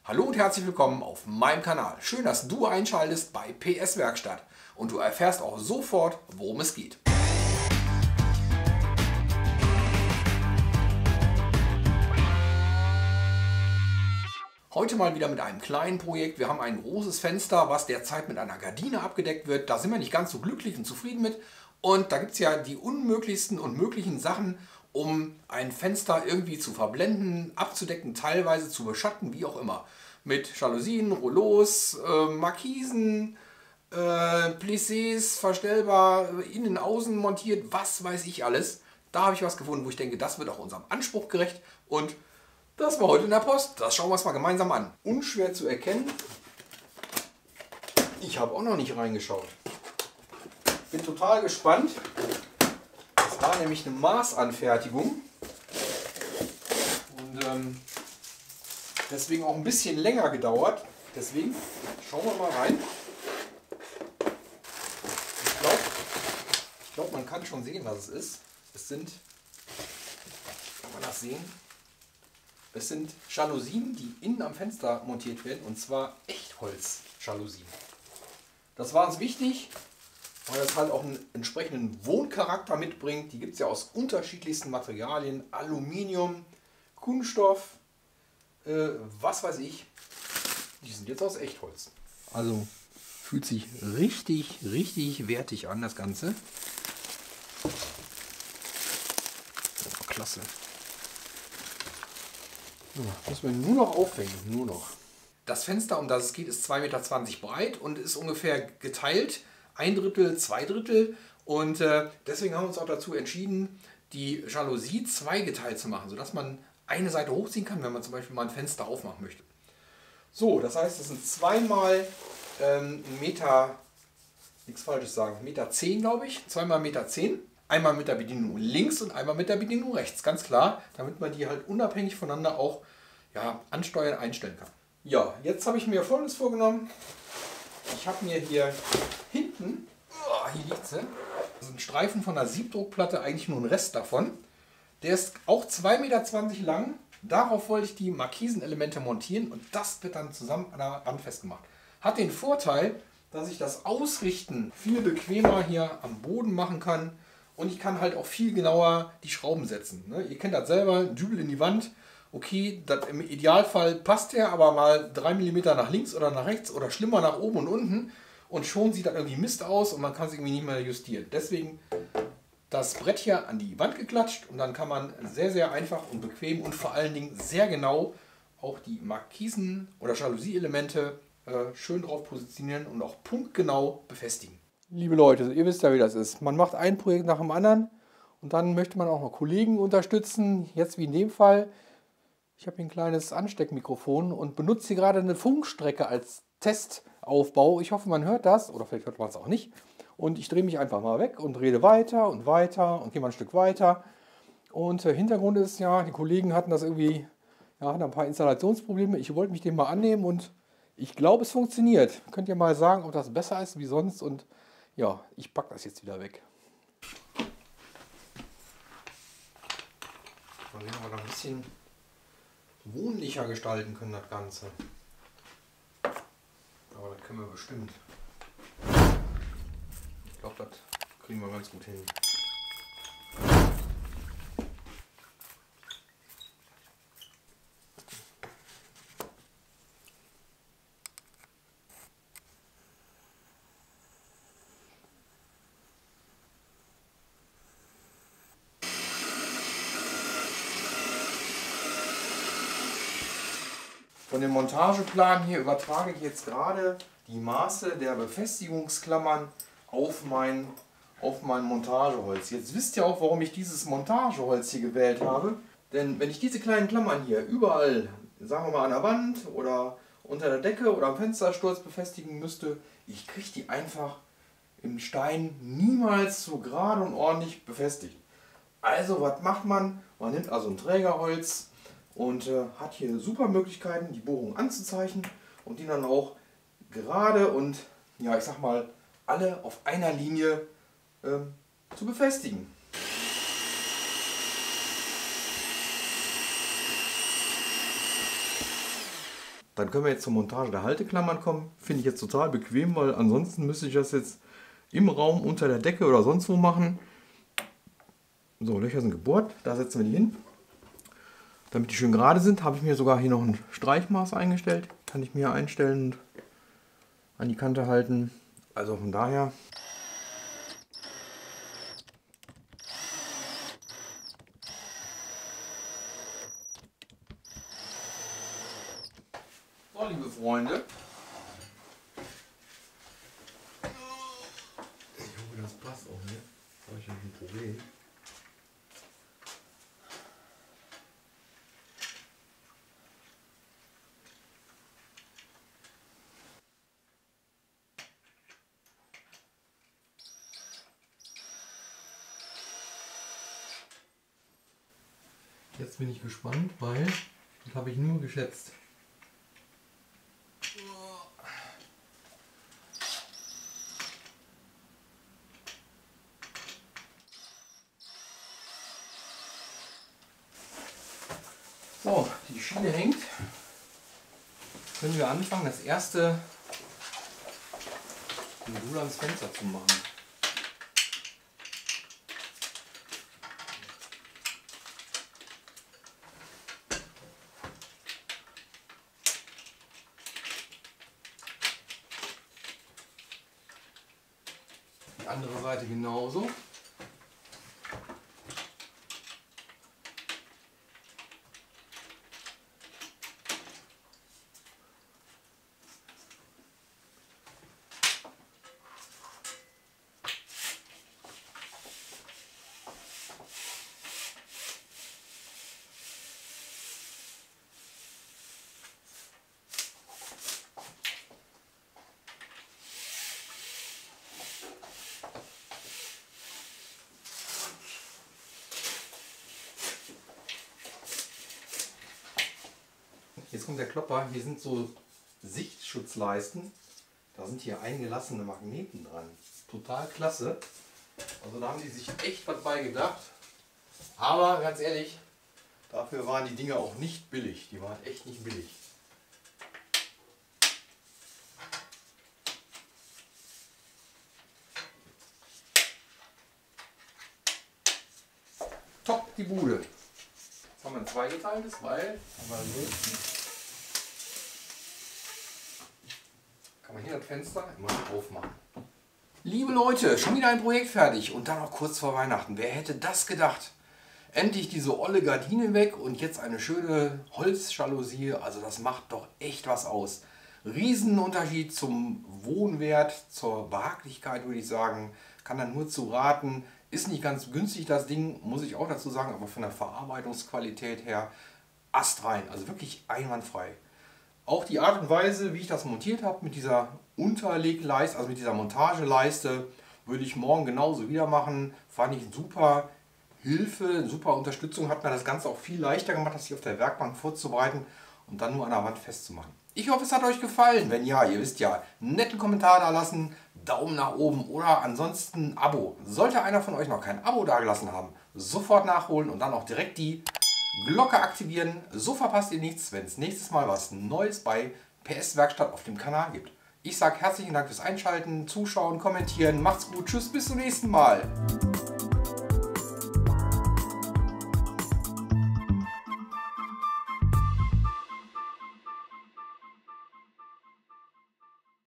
Hallo und herzlich willkommen auf meinem Kanal. Schön, dass du einschaltest bei PS Werkstatt und du erfährst auch sofort, worum es geht. Heute mal wieder mit einem kleinen Projekt. Wir haben ein großes Fenster, was derzeit mit einer Gardine abgedeckt wird. Da sind wir nicht ganz so glücklich und zufrieden mit. Und da gibt es ja die unmöglichsten und möglichen Sachen, um ein Fenster irgendwie zu verblenden, abzudecken, teilweise zu beschatten, wie auch immer. Mit Jalousien, Rouleaus, Markisen, Plissés, verstellbar, innen, außen montiert, was weiß ich alles. Da habe ich was gefunden, wo ich denke, das wird auch unserem Anspruch gerecht. Und das war heute in der Post. Das schauen wir uns mal gemeinsam an. Unschwer zu erkennen. Ich habe auch noch nicht reingeschaut. Bin total gespannt. Das war nämlich eine Maßanfertigung. Und deswegen auch ein bisschen länger gedauert. Deswegen schauen wir mal rein. Ich glaube, man kann schon sehen, was es ist. Es sind, kann man das sehen? Es sind Jalousien, die innen am Fenster montiert werden, und zwar Echtholz-Jalousien. Das war uns wichtig, weil das halt auch einen entsprechenden Wohncharakter mitbringt. Die gibt es ja aus unterschiedlichsten Materialien, Aluminium, Kunststoff, was weiß ich. Die sind jetzt aus Echtholz. Also fühlt sich richtig, richtig wertig an, das Ganze. Oh, klasse. So, müssen wir nur noch aufhängen, nur noch. Das Fenster, um das es geht, ist 2,20 Meter breit und ist ungefähr geteilt, 1/3, 2/3. Und deswegen haben wir uns auch dazu entschieden, die Jalousie zweigeteilt zu machen, sodass man eine Seite hochziehen kann, wenn man zum Beispiel mal ein Fenster aufmachen möchte. So, das heißt, das sind zweimal Meter, nichts Falsches sagen, Meter 10, glaube ich, zweimal Meter 10. Einmal mit der Bedienung links und einmal mit der Bedienung rechts, ganz klar, damit man die halt unabhängig voneinander auch ansteuern, einstellen kann. Ja, jetzt habe ich mir Folgendes vorgenommen. Ich habe mir hier hinten, hier liegt sie, also ein Streifen von einer Siebdruckplatte, eigentlich nur ein Rest davon. Der ist auch 2,20 Meter lang. Darauf wollte ich die Markisenelemente montieren und das wird dann zusammen an der Wand festgemacht. Hat den Vorteil, dass ich das Ausrichten viel bequemer hier am Boden machen kann. Und ich kann halt auch viel genauer die Schrauben setzen. Ne? Ihr kennt das selber, Dübel in die Wand. Okay, das im Idealfall passt der, aber mal 3 mm nach links oder nach rechts oder schlimmer nach oben und unten. Und schon sieht das irgendwie Mist aus und man kann es irgendwie nicht mehr justieren. Deswegen das Brett hier an die Wand geklatscht und dann kann man sehr, sehr einfach und bequem und vor allen Dingen sehr genau auch die Markisen oder Jalousie-Elemente schön drauf positionieren und auch punktgenau befestigen. Liebe Leute, ihr wisst ja, wie das ist. Man macht ein Projekt nach dem anderen und dann möchte man auch noch Kollegen unterstützen. Jetzt wie in dem Fall. Ich habe hier ein kleines Ansteckmikrofon und benutze hier gerade eine Funkstrecke als Testaufbau. Ich hoffe, man hört das oder vielleicht hört man es auch nicht. Und ich drehe mich einfach mal weg und rede weiter und weiter und gehe mal ein Stück weiter. Und Hintergrund ist ja, die Kollegen hatten das irgendwie, hatten ein paar Installationsprobleme. Ich wollte mich dem mal annehmen und ich glaube, es funktioniert. Könnt ihr mal sagen, ob das besser ist wie sonst? Und ja, ich packe das jetzt wieder weg. Mal sehen, ob wir da ein bisschen wohnlicher gestalten können, das Ganze. Aber das können wir bestimmt. Ich glaube, das kriegen wir ganz gut hin. Von dem Montageplan hier übertrage ich jetzt gerade die Maße der Befestigungsklammern auf mein Montageholz. Jetzt wisst ihr auch, warum ich dieses Montageholz hier gewählt habe. Denn wenn ich diese kleinen Klammern hier überall, sagen wir mal an der Wand oder unter der Decke oder am Fenstersturz befestigen müsste, ich kriege die einfach im Stein niemals so gerade und ordentlich befestigt. Also was macht man? Man nimmt also ein Trägerholz und hat hier super Möglichkeiten, die Bohrung anzuzeichnen und die dann auch gerade und, ja, ich sag mal, alle auf einer Linie zu befestigen. Dann können wir jetzt zur Montage der Halteklammern kommen. Finde ich jetzt total bequem, weil ansonsten müsste ich das jetzt im Raum unter der Decke oder sonst wo machen. So, Löcher sind gebohrt, da setzen wir die hin. Damit die schön gerade sind, habe ich mir sogar hier noch ein Streichmaß eingestellt. Kann ich mir einstellen und an die Kante halten. Also von daher. So, liebe Freunde. Ich hoffe, das passt auch, ne? Habe ich ein Problem. Jetzt bin ich gespannt, weil das habe ich nur geschätzt. So, die Schiene hängt. Können wir anfangen, das erste Modul ans Fenster zu machen. Die andere Seite genauso. Jetzt kommt der Klopper, hier sind so Sichtschutzleisten, da sind hier eingelassene Magneten dran. Total klasse. Also da haben die sich echt was bei gedacht. Aber ganz ehrlich, dafür waren die Dinger auch nicht billig. Die waren echt nicht billig. Top die Bude. Jetzt haben wir ein zweigeteiltes, weil kann man hier das Fenster immer aufmachen. Liebe Leute, schon wieder ein Projekt fertig und dann noch kurz vor Weihnachten. Wer hätte das gedacht? Endlich diese olle Gardine weg und jetzt eine schöne Holzjalousie. Also das macht doch echt was aus. Riesenunterschied zum Wohnwert, zur Behaglichkeit würde ich sagen. Kann dann nur zu raten. Ist nicht ganz günstig das Ding, muss ich auch dazu sagen, aber von der Verarbeitungsqualität her astrein. Also wirklich einwandfrei. Auch die Art und Weise, wie ich das montiert habe, mit dieser Unterlegleiste, also mit dieser Montageleiste, würde ich morgen genauso wieder machen. Fand ich eine super Hilfe, eine super Unterstützung. Hat mir das Ganze auch viel leichter gemacht, das hier auf der Werkbank vorzubereiten und dann nur an der Wand festzumachen. Ich hoffe, es hat euch gefallen. Wenn ja, ihr wisst ja, einen netten Kommentar da lassen, Daumen nach oben oder ansonsten ein Abo. Sollte einer von euch noch kein Abo dagelassen haben, sofort nachholen und dann auch direkt die Glocke aktivieren. So verpasst ihr nichts, wenn es nächstes Mal was Neues bei PS Werkstatt auf dem Kanal gibt. Ich sage herzlichen Dank fürs Einschalten, Zuschauen, Kommentieren. Macht's gut, tschüss, bis zum nächsten Mal.